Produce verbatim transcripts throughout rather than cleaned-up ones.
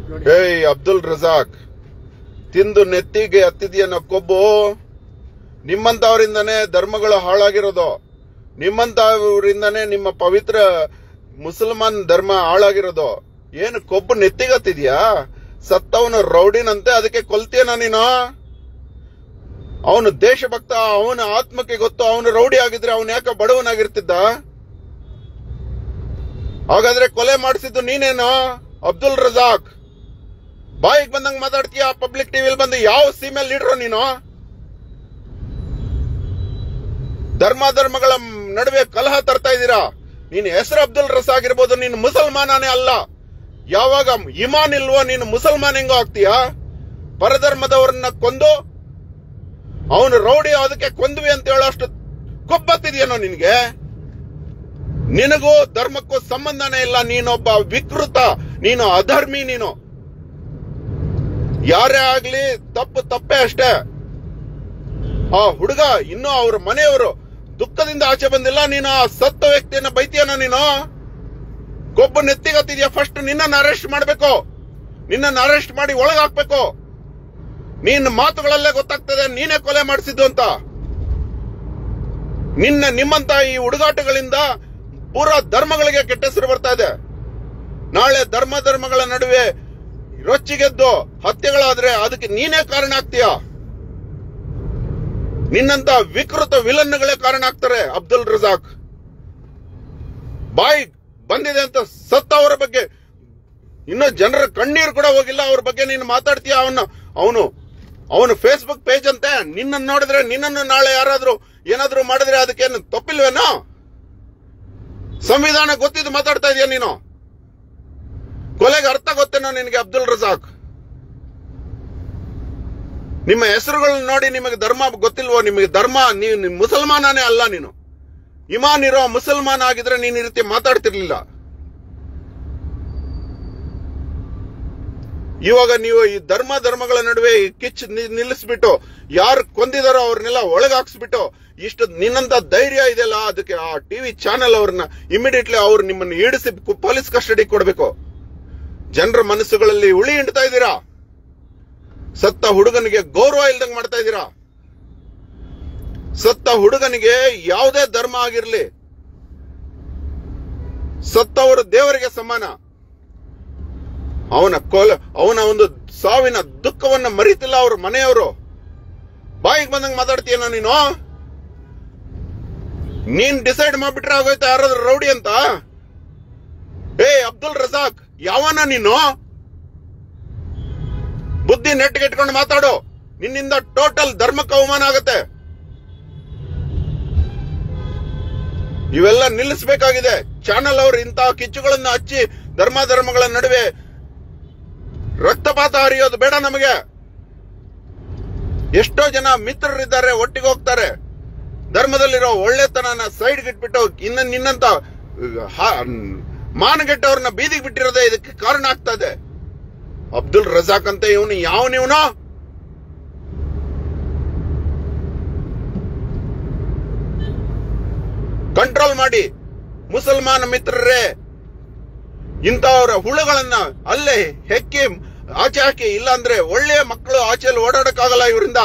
ಏಯ್ ಅಬ್ದುಲ್ ರಜಾಕ್, ತಿಂದು ನೆತ್ತಿಗೆ ಹತ್ತಿದೆಯನ್ನೋ ಕೊಬ್ಬು. ನಿಮ್ಮಂತವರಿಂದನೇ ಧರ್ಮಗಳು ಹಾಳಾಗಿರೋದು, ನಿಮ್ಮಂತವರಿಂದನೇ ನಿಮ್ಮ ಪವಿತ್ರ ಮುಸಲ್ಮಾನ್ ಧರ್ಮ ಹಾಳಾಗಿರೋದು. ಏನು ಕೊಬ್ಬು ನೆತ್ತಿಗತ್ತಿದ್ಯಾ? ಸತ್ತವನು ರೌಡಿನಂತೆ, ಅದಕ್ಕೆ ಕೊಲ್ತೀಯನ ನೀನು? ಅವನು ದೇಶಭಕ್ತ, ಅವನ ಆತ್ಮಕ್ಕೆ ಗೊತ್ತು. ಅವನು ರೌಡಿ ಆಗಿದ್ರೆ ಅವನು ಯಾಕೆ ಬಡವನಾಗಿರ್ತಿದ್ದ? ಹಾಗಾದ್ರೆ ಕೊಲೆ ಮಾಡಿಸಿದ್ದು ನೀನೇನು ಅಬ್ದುಲ್ ರಜಾಕ್? ಬಾಯಿಗೆ ಬಂದಂಗ್ ಮಾತಾಡ್ತೀಯ. ಪಬ್ಲಿಕ್ ಟಿವಿಲಿ ಬಂದು ಯಾವ ಸೀಮೆಲ್ ಲೀಡ್ರು ನೀನು? ಧರ್ಮ ಧರ್ಮಗಳ ನಡುವೆ ಕಲಹ ತರ್ತಾ ಇದ್ದೀರಾ. ನೀನು ಹೆಸರು ಅಬ್ದುಲ್ ರಜಾಕ್ ಇರ್ಬೋದು, ನೀನು ಮುಸಲ್ಮಾನನೇ ಅಲ್ಲ. ಯಾವಾಗ ಇಮಾನ್ ಇಲ್ವೋ ನೀನು ಮುಸಲ್ಮಾನ್ ಹೆಂಗೋ ಆಗ್ತೀಯಾ? ಪರಧರ್ಮದವರನ್ನ ಕೊಂದು ಅವನು ರೌಡಿ, ಅದಕ್ಕೆ ಕೊಂದ್ವಿ ಅಂತ ಹೇಳೋಷ್ಟು ಕೊಬ್ಬತ್ತಿದೆಯೇನೋ ನಿನ್ಗೆ? ನಿನಗೂ ಧರ್ಮಕ್ಕೂ ಸಂಬಂಧನೇ ಇಲ್ಲ. ನೀನೊಬ್ಬ ವಿಕೃತ, ನೀನು ಅಧರ್ಮಿ. ನೀನು ಯಾರೇ ಆಗ್ಲಿ ತಪ್ಪು ತಪ್ಪೇ ಅಷ್ಟೇ. ಆ ಹುಡುಗ ಇನ್ನೂ ಅವ್ರ ಮನೆಯವರು ದುಃಖದಿಂದ ಆಚೆ ಬಂದಿಲ್ಲ. ನೀನು ಆ ಸತ್ತ ವ್ಯಕ್ತಿಯನ್ನ ಬೈತೀಯನೋ ನೀನು? ಕೊಬ್ಬು ನೆತ್ತಿಗತ್ತಿದ್ಯಾ? ಫಸ್ಟ್ ನಿನ್ನನ್ನು ಅರೆಸ್ಟ್ ಮಾಡಬೇಕು, ನಿನ್ನನ್ನು ಅರೆಸ್ಟ್ ಮಾಡಿ ಒಳಗೆ ಹಾಕ್ಬೇಕು. ನಿನ್ನ ಮಾತುಗಳಲ್ಲೇ ಗೊತ್ತಾಗ್ತದೆ ನೀನೇ ಕೊಲೆ ಮಾಡಿಸಿದ್ದು ಅಂತ. ನಿನ್ನ ನಿಮ್ಮಂತ ಈ ಹುಡುಗಾಟಗಳಿಂದ ಪೂರಾ ಧರ್ಮಗಳಿಗೆ ಕೆಟ್ಟ ಹೆಸರು ಬರ್ತಾ ಇದೆ. ನಾಳೆ ಧರ್ಮ ಧರ್ಮಗಳ ನಡುವೆ ರೊಚ್ಚಿಗೆದ್ದು ಹತ್ಯೆಗಳಾದ್ರೆ ಅದಕ್ಕೆ ನೀನೇ ಕಾರಣ ಆಗ್ತೀಯ. ನಿನ್ನಂತ ವಿಕೃತ ವಿಲನ್ಗಳೇ ಕಾರಣ ಆಗ್ತಾರೆ. ಅಬ್ದುಲ್ ರಜಾಕ್, ಬಾಯ್ ಬಂದಿದೆ ಅಂತ ಸತ್ತವರ ಬಗ್ಗೆ ಇನ್ನೂ ಜನರ ಕಣ್ಣೀರು ಕೂಡ ಹೋಗಿಲ್ಲ. ಅವ್ರ ಬಗ್ಗೆ ನೀನು ಮಾತಾಡ್ತೀಯ. ಅವನು ಅವನು ಅವನು ಫೇಸ್ಬುಕ್ ಪೇಜ್ ಅಂತೆ. ನಿನ್ನನ್ನು ನೋಡಿದ್ರೆ, ನಿನ್ನನ್ನು ನಾಳೆ ಯಾರಾದ್ರೂ ಏನಾದ್ರೂ ಮಾಡಿದ್ರೆ ಅದಕ್ಕೇನು ತಪ್ಪಿಲ್ವೇನೋ? ಸಂವಿಧಾನ ಗೊತ್ತಿದ್ದು ಮಾತಾಡ್ತಾ ಇದೀಯ ನೀನು. ಕೊಲೆಗೆ ಅರ್ಥ ಗೊತ್ತೇನೋ ನಿನಗೆ ಅಬ್ದುಲ್ ರಜಾಕ್? ನಿಮ್ಮ ಹೆಸರುಗಳನ್ನ ನೋಡಿ ನಿಮಗೆ ಧರ್ಮ ಗೊತ್ತಿಲ್ವೋ? ನಿಮಗೆ ಧರ್ಮ, ನೀವು ಮುಸಲ್ಮಾನನೇ ಅಲ್ಲ. ನೀನು ಇಮಾನ್ ಇರೋ ಮುಸಲ್ಮಾನ ಆಗಿದ್ರೆ ನೀನ್ ಈ ರೀತಿ ಮಾತಾಡ್ತಿರ್ಲಿಲ್ಲ. ಇವಾಗ ನೀವು ಈ ಧರ್ಮ ಧರ್ಮಗಳ ನಡುವೆ ಕಿಚ್ ನಿಲ್ಲಿಸ್ಬಿಟ್ಟು ಯಾರು ಕೊಂದಿದಾರೋ ಅವ್ರನ್ನೆಲ್ಲ ಒಳಗಾಕ್ಸ್ಬಿಟ್ಟು ಇಷ್ಟು ನಿನ್ನಂತ ಧೈರ್ಯ ಇದೆಯಲ್ಲ, ಅದಕ್ಕೆ ಆ ಟಿವಿ ಚಾನೆಲ್ ಅವ್ರನ್ನ ಇಮಿಡಿಯೇಟ್ಲಿ ಅವ್ರು ನಿಮ್ಮನ್ನು ಈಡಿಸಿ ಪೊಲೀಸ್ ಕಸ್ಟಡಿ ಕೊಡಬೇಕು. ಜನರ ಮನಸ್ಸುಗಳಲ್ಲಿ ಉಳಿ ಹಿಂಡ್ತಾ ಇದ್ದೀರಾ. ಸತ್ತ ಹುಡುಗನಿಗೆ ಗೌರವ ಇಲ್ದಂಗ್ ಮಾಡ್ತಾ ಇದ್ದೀರಾ. ಸತ್ತ ಹುಡುಗನಿಗೆ ಯಾವುದೇ ಧರ್ಮ ಆಗಿರ್ಲಿ, ಸತ್ತವರು ದೇವರಿಗೆ ಸಮಾನ. ಅವನ ಕೋಲ ಅವನ ಒಂದು ಸಾವಿನ ದುಃಖವನ್ನ ಮರೀತಿಲ್ಲ ಅವ್ರ ಮನೆಯವರು. ಬಾಯಿಗೆ ಬಂದಂಗ್ ಮಾತಾಡ್ತೀಯನೋ ನೀನು? ನೀನ್ ಡಿಸೈಡ್ ಮಾಡ್ಬಿಟ್ರೆ ಆಗೋಯ್ತಾ ಯಾರಾದ್ರೂ ರೌಡಿ ಅಂತ? ಏ ಅಬ್ದುಲ್ ರಜಾಕ್, ಯಾವನ ನೀನು? ಬುದ್ಧಿ ನೆಟ್ಗೆಟ್ಕೊಂಡು ಮಾತಾಡು. ನಿನ್ನಿಂದ ಟೋಟಲ್ ಧರ್ಮಕ್ಕೆ ಅವಮಾನ ಆಗತ್ತೆ. ಇವೆಲ್ಲ ನಿಲ್ಲಿಸಬೇಕಾಗಿದೆ. ಚಾನಲ್ ಅವರು ಇಂತಹ ಕಿಚ್ಚುಗಳನ್ನ ಹಚ್ಚಿ ಧರ್ಮ ಧರ್ಮಗಳ ನಡುವೆ ರಕ್ತಪಾತ ಹರಿಯೋದು ಬೇಡ ನಮಗೆ. ಎಷ್ಟೋ ಜನ ಮಿತ್ರರಿದ್ದಾರೆ, ಒಟ್ಟಿಗೆ ಹೋಗ್ತಾರೆ. ಧರ್ಮದಲ್ಲಿರೋ ಒಳ್ಳೆತನನ ಸೈಡ್ಗೆ ಇಟ್ಬಿಟ್ಟು ಇನ್ನ ನಿನ್ನಂತ ಮಾನಗೆಟ್ಟವ್ರನ್ನ ಬೀದಿಗೆ ಬಿಟ್ಟಿರೋದೇ ಇದಕ್ಕೆ ಕಾರಣ ಆಗ್ತಾ ಇದೆ. ಅಬ್ದುಲ್ ರಜಾಕ್ ಅಂತ ಇವನು ಯಾವನಿವನು? ಕಂಟ್ರೋಲ್ ಮಾಡಿ ಮುಸಲ್ಮಾನ ಮಿತ್ರರೇ. ಇಂಥವರ ಹುಳುಗಳನ್ನ ಅಲ್ಲೇ ಹೆಕ್ಕಿ ಆಚೆ ಹಾಕಿ, ಇಲ್ಲಾಂದ್ರೆ ಒಳ್ಳೆಯ ಮಕ್ಕಳು ಆಚೆಯಲ್ಲಿ ಓಡಾಡಕ್ಕಾಗಲ್ಲ ಇವರಿಂದ.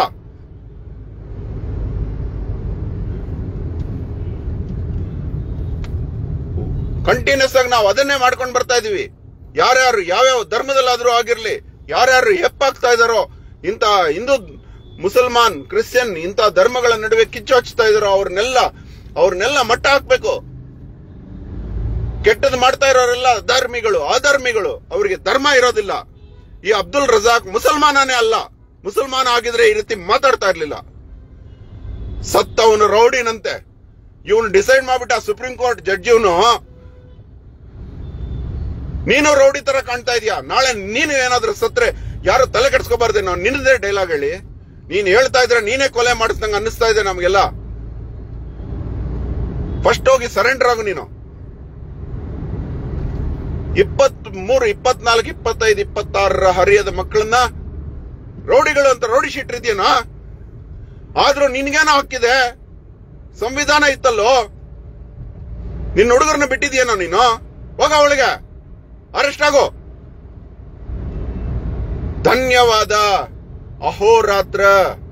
ಕಂಟಿನ್ಯೂಸ್ ಆಗಿ ನಾವು ಅದನ್ನೇ ಮಾಡ್ಕೊಂಡು ಬರ್ತಾ ಇದೀವಿ. ಯಾರ್ಯಾರು ಯಾವ್ಯಾವ ಧರ್ಮದಲ್ಲಾದ್ರೂ ಆಗಿರ್ಲಿ, ಯಾರ್ಯಾರು ಹೆಪ್ಪಾಗ್ತಾ ಇದಾರೋ, ಇಂಥ ಹಿಂದೂ ಮುಸಲ್ಮಾನ್ ಕ್ರಿಶ್ಚಿಯನ್ ಇಂಥ ಧರ್ಮಗಳ ನಡುವೆ ಕಿಚ್ಚು ಹಚ್ತಾ ಇದಾರೋ ಅವ್ರನ್ನೆಲ್ಲ ಅವ್ರನ್ನೆಲ್ಲ ಮಟ್ಟ ಹಾಕ್ಬೇಕು. ಕೆಟ್ಟದ್ದು ಮಾಡ್ತಾ ಇರೋರೆಲ್ಲ ಧರ್ಮಿಗಳು, ಅಧರ್ಮಿಗಳು. ಅವರಿಗೆ ಧರ್ಮ ಇರೋದಿಲ್ಲ. ಈ ಅಬ್ದುಲ್ ರಜಾಕ್ ಮುಸಲ್ಮಾನನೇ ಅಲ್ಲ. ಮುಸಲ್ಮಾನ ಆಗಿದ್ರೆ ಈ ರೀತಿ ಮಾತಾಡ್ತಾ ಇರ್ಲಿಲ್ಲ. ಸತ್ತವನು ರೌಡಿನಂತೆ ಇವನು ಡಿಸೈಡ್ ಮಾಡ್ಬಿಟ್ಟ. ಸುಪ್ರೀಂ ಕೋರ್ಟ್ ಜಡ್ಜ್ ಇವನು. ನೀನು ರೌಡಿ ತರ ಕಾಣ್ತಾ ಇದೀಯಾ. ನಾಳೆ ನೀನು ಏನಾದ್ರೂ ಸತ್ರೆ ಯಾರು ತಲೆ ಕೆಡ್ಸ್ಕೋಬಾರ್ದು. ನಾವು ನಿನ್ನದೇ ಡೈಲಾಗ್ ಹೇಳಿ ನೀನ್ ಹೇಳ್ತಾ ಇದ್ರೆ ನೀನೇ ಕೊಲೆ ಮಾಡಿಸ್ದಂಗ ಅನ್ನಿಸ್ತಾ ಇದೆ ನಮಗೆಲ್ಲ. ಫಸ್ಟ್ ಹೋಗಿ ಸರೆಂಡರ್ ಆಗು ನೀನು. ಇಪ್ಪತ್ ಮೂರು ಇಪ್ಪತ್ನಾಲ್ಕು ಇಪ್ಪತ್ತೈದು ಇಪ್ಪತ್ತಾರರ ಹರಿಯದ ಮಕ್ಕಳನ್ನ ರೌಡಿಗಳು ಅಂತ ರೌಡಿ ಶೀಟ್ ಇದೆಯೇನಾ? ಆದ್ರೂ ನಿನ್ಗೇನೋ ಹಕ್ಕಿದೆ. ಸಂವಿಧಾನ ಇತ್ತಲ್ಲೋ. ನಿನ್ನ ಹುಡುಗರನ್ನ ಬಿಟ್ಟಿದ್ಯೇನೋ ನೀನು? ಹೋಗ ಅವಳಿಗೆ ಅರೆಸ್ಟ್ ಆಗೋ. ಧನ್ಯವಾದ. ಅಹೋರಾತ್ರ.